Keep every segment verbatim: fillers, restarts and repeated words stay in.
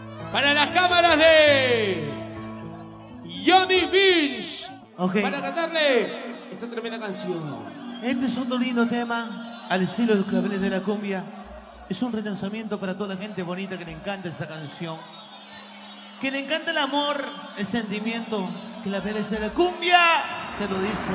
Para las cámaras de Johnny Vince. Okay. Para cantarle esta tremenda canción. Este es otro lindo tema al estilo de los claveles de la cumbia. Es un relanzamiento para toda la gente bonita que le encanta esta canción. Que le encanta el amor, el sentimiento. Que la belleza de la cumbia te lo dice.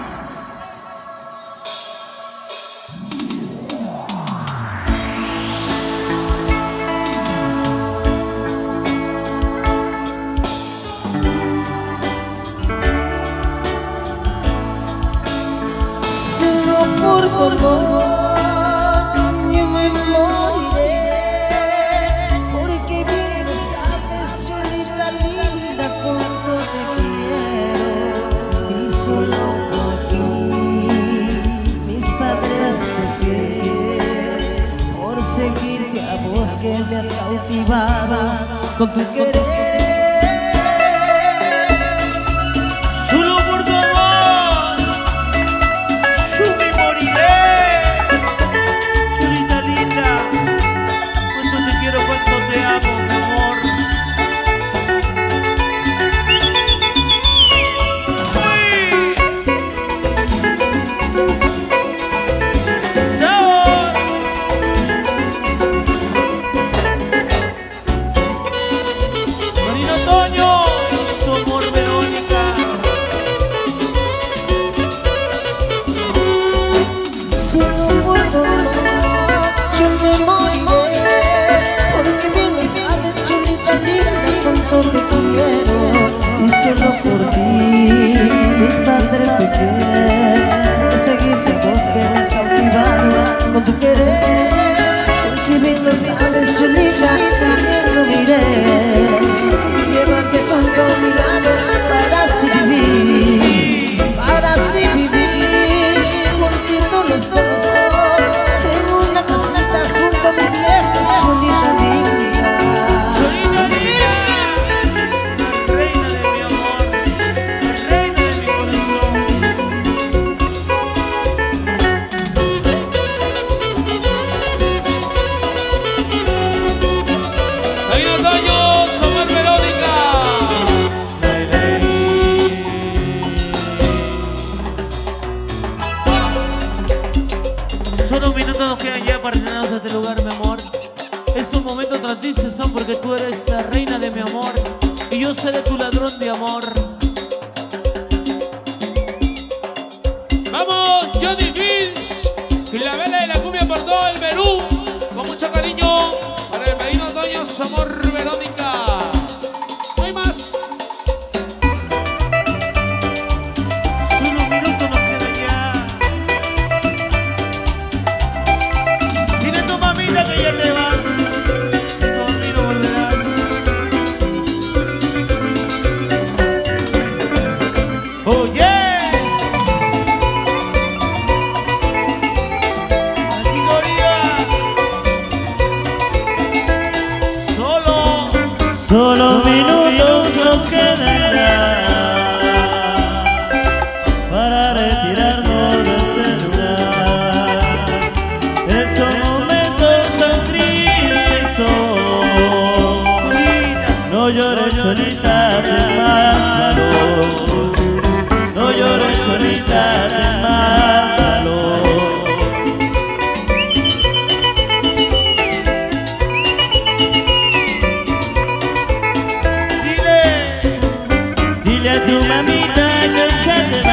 Por favor, yo me moriré, porque bien sabes, chulita linda, cuánto te quiero, y solo por ti, mis padres te quieren, por seguirte a vos que me has cautivado con tu querer. Por ti, mis padres te quieren, seguirse a vos que me has cautivado con tu querer, porque bien lo sabes, chulita, también lo miré, llévate contigo a mi lado para así vivir, para así vivir, juntitos los dos, en una casita junto a mi vieja, chulita linda. Solo minutos nos quedan ya para irnos de este lugar, mi amor. Estos momentos tras ti son porque tú eres la reina de mi amor y yo seré tu ladrón de amor. Vamos, Johnny Vince, y la vela de la cumbia por todo el Perú, con mucho cariño para el Medino Toño, su amor Verónica. No hay más. Solo minutos nos quedan ya. Dile a tu mamita que ya te vas, que conmigo volverás. Oye, aquí Gorilla. Solo, solo minutos nos quedan para retirarnos de este lugar. Esos momentos tan tristes son. No llores, solita, ten más valor. No llores, solita, ten más valor. Dile, dile a tu mamita que échate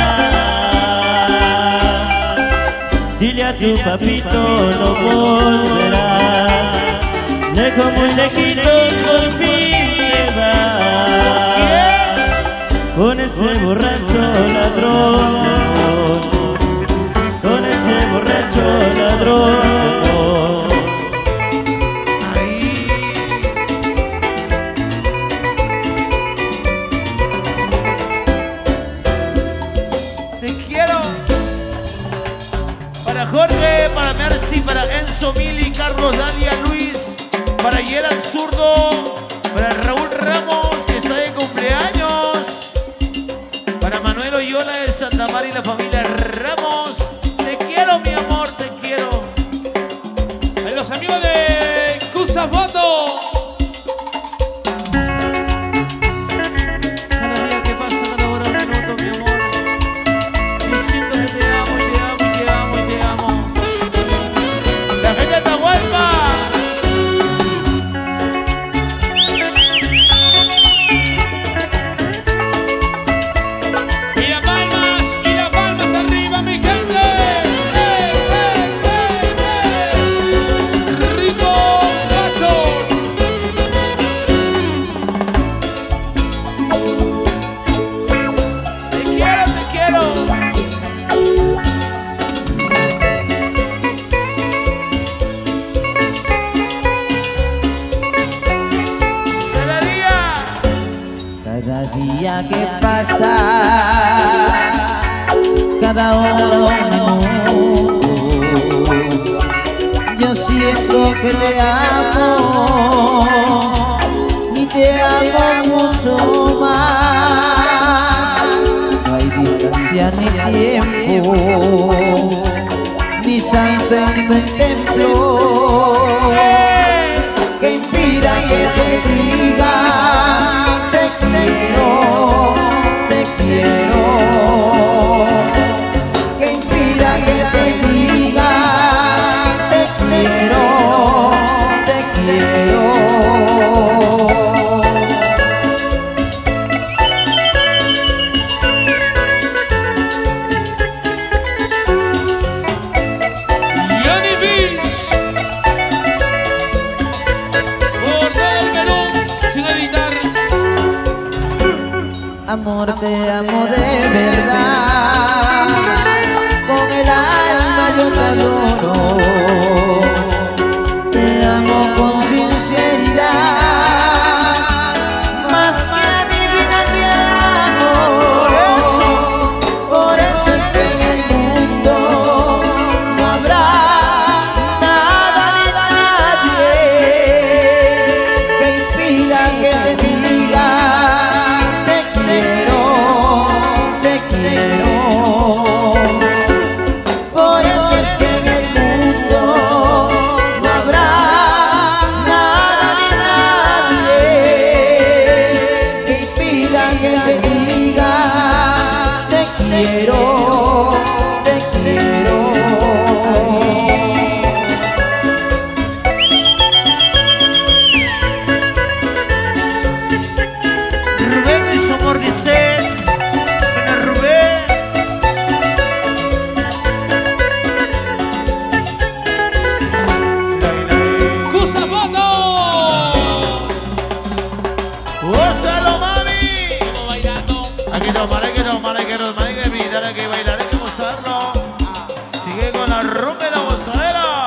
más. Dile a tu papito no volverás. Lejos, muy lejitos, por fin te vas. Con ese borracho ladrón, con ese borracho ladrón. Ahí. Te quiero. Para Jorge, para Mercy, para Enzo, Mili, Carlos, Dalia, Luis, para Gerald Zurdo, para Raúl Ramos, que está de cumpleaños, para Manuel Oyola de Santa María y la familia Ramos. Te quiero, mi amor, te quiero. A los amigos de Cusa Foto, Cada día que pasa, cada hora un minuto, yo siento que te amo y te amo mucho más. No hay distancia ni tiempo, ni santo ningún templo que impida que te diga te quiero, te quiero, que impida que te diga te quiero, te quiero. Johnny Beats, por todo el Perú, sin editar. Amor, te amo de verdad, con el alma yo te adoro. Te amo con sinceridad, más que a mi vida te amo. Por eso es que en el mundo no habrá nada ni nadie que impida que te diga te quiero, te quiero. Por eso es que en el mundo no habrá nada ni nadie que impida que te diga te quiero, te quiero. Rubén y su amor dice, ven a Rubén. ¡Cusa Foto! ¡Gózalo, mami! Estamos bailando. Hay que tomar, hay que tomar, hay que tomar, hay que bailar, hay que bailar, hay que gozarlo. Sigue con la rumba y la gozadera.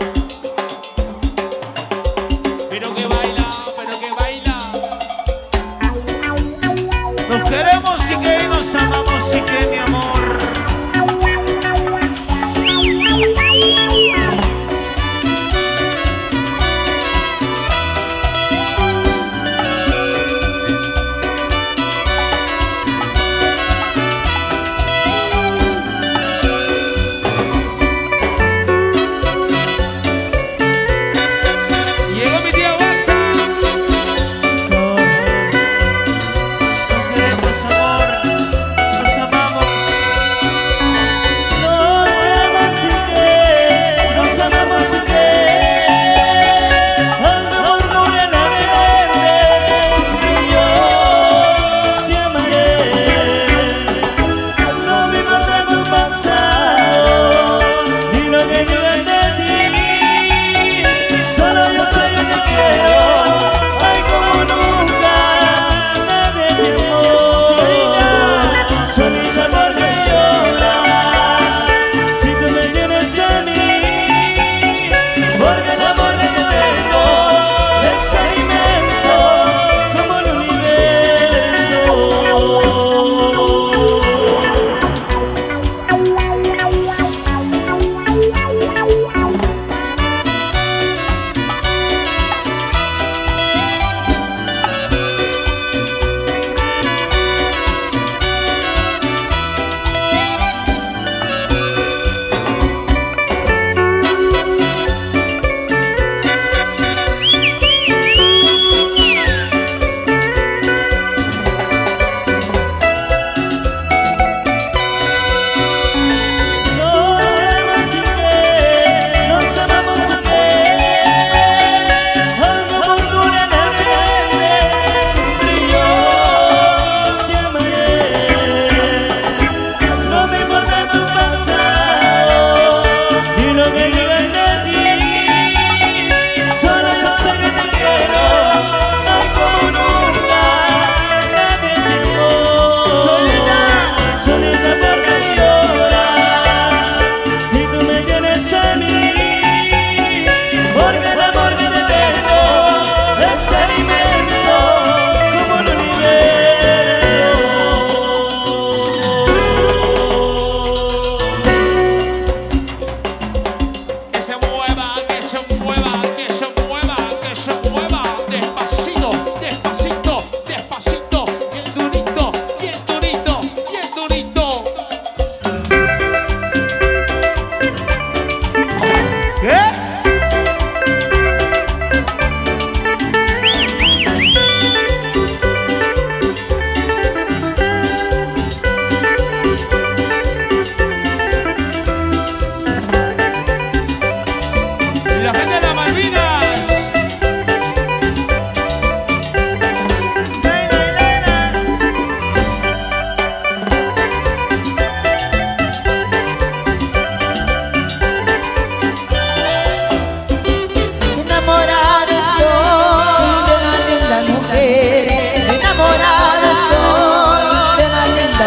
Pero que baila, pero que baila. Nos queremos y que nos amamos y que mi amor. Llegó mi tía Guacha. Nos queremos, amor, nos amamos.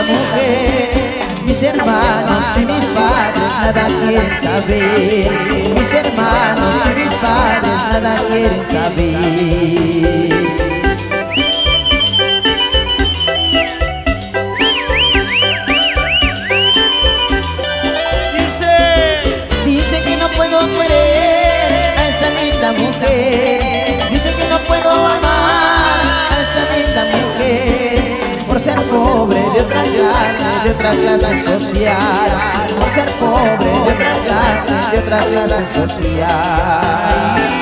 mujer. Mis hermanos y mis padres nada quieren saber. Mis hermanos y mis padres nada quieren saber. Mujer, dice que no puedo amar a esa linda mujer por ser pobre de otra clase, de otra clase social, por ser pobre de otra clase, de otra clase social.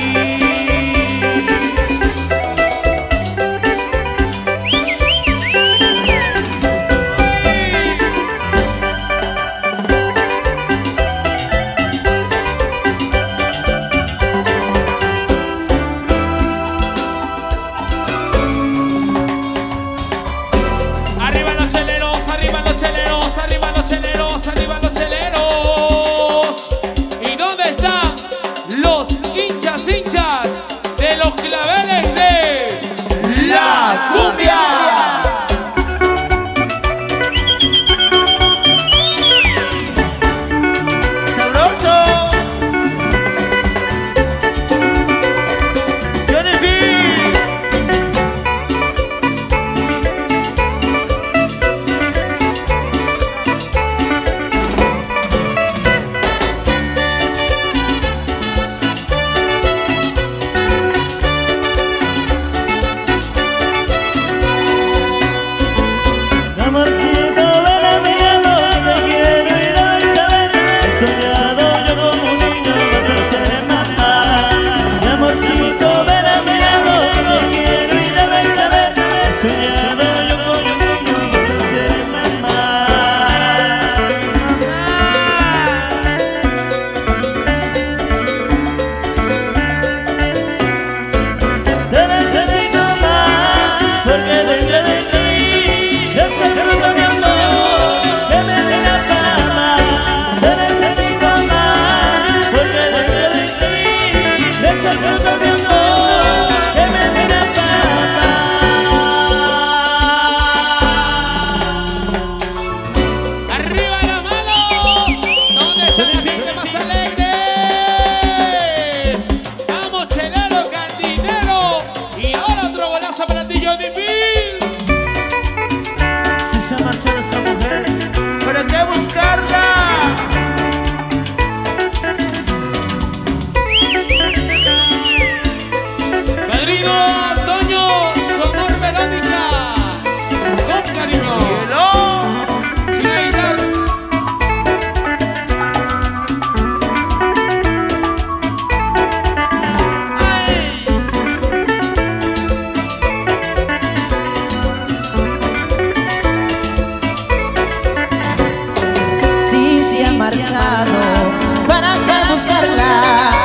¿Para qué buscarla?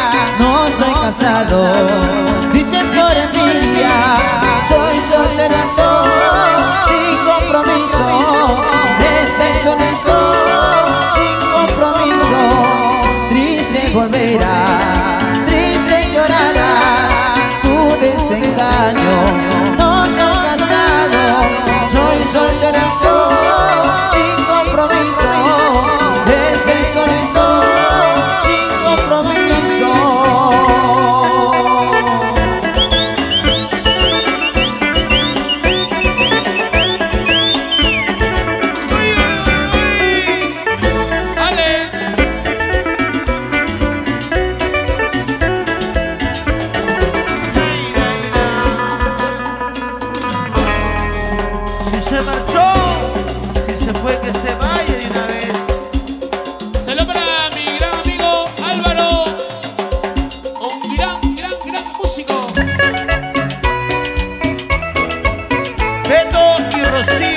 No estoy casado, dicen por envidia. Soy soltero, sin compromiso. Estoy solito, sin compromiso. Triste volverá, triste llorará tu desengaño. No soy casado, soy soltero, sin compromiso. Estoy solito, sin compromiso. ¡Ale! Si se marchó, si se fue, que se vaya de una vez. Saludos para mi gran amigo Álvaro, un gran, gran, gran músico. Beto y Rocío.